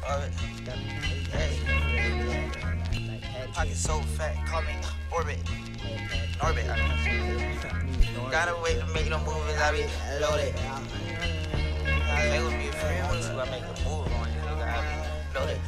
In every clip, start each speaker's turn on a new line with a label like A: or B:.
A: Orbit. Hey. Pocket so fat, call me Orbit. Orbit, I mean. Gotta wait to make no movies, I be loaded. They would be free once I make a move on you, nigga, I be loaded.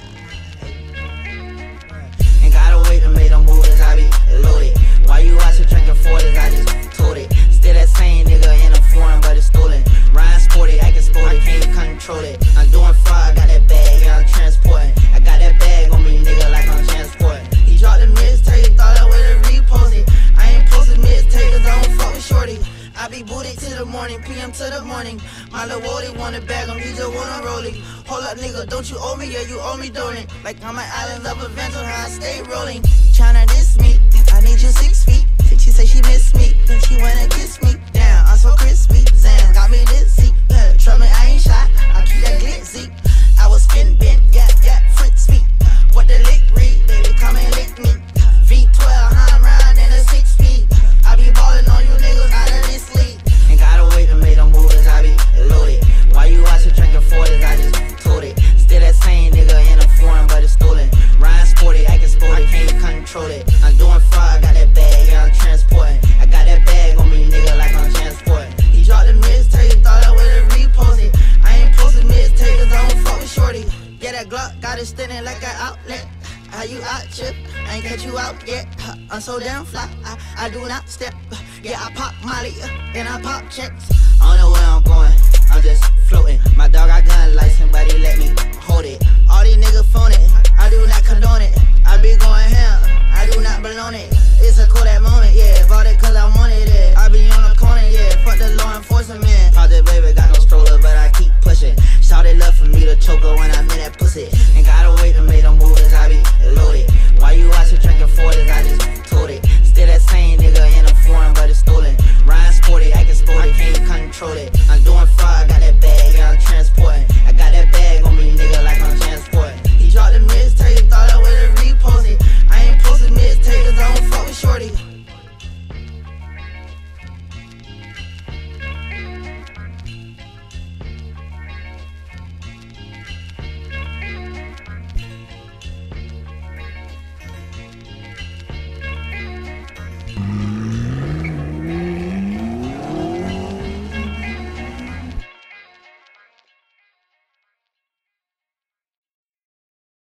A: Ain't gotta wait to make no movies, I be loaded. Why you watching drinking 40s, I just told it. Still that same nigga in a foreign, but it's stolen. Ryan sporty, acting sporty, can't control it. I'm doing fraud, got that bag, yeah, I'm transporting. I got that bag on me, nigga, like I'm transporting. He dropped the mixtape, thought I would've reposted. I ain't posted mixtape, cause I don't fuck with shorty. I be booted to the morning, PM to the morning. My little Wody wanna bag him, he just wanna roll it. Hold up, nigga, don't you owe me? Yeah, you owe me, don't it? Like I'm an island of adventure, how I stay rolling. Tryna diss me, I need you 6 feet. She say she miss me, then she wanna kiss me. Damn, I'm so crispy, Sam got me dizzy. Trust me, I ain't shy, I keep that glitzy. I was spin bent, yeah, Fritz me. What the lick read, baby, come and lick me. V12, I'm round in a 6-speed. I be ballin' on you niggas out of this league. Ain't gotta wait to make them movies, I be loaded. Why you watching drinking 40s, I just told it. Still that same nigga in a foreign, but it's stolen. Ryan sporty, acting sporty, can't control it. I'm doing fraud, got that bag, yeah, I'm transporting. I got that bag on me, nigga, like I'm transporting. He dropped the mixtape, thought I would've reposted. I ain't posted mixtape, cause I don't fuck with shorty. Yeah, that Glock got it standing like an outlet. How you out, chip? I ain't catch you out yet. I'm so damn fly, I do not step. Yeah, I pop Molly, and I pop checks. I don't know where I'm going, I'm just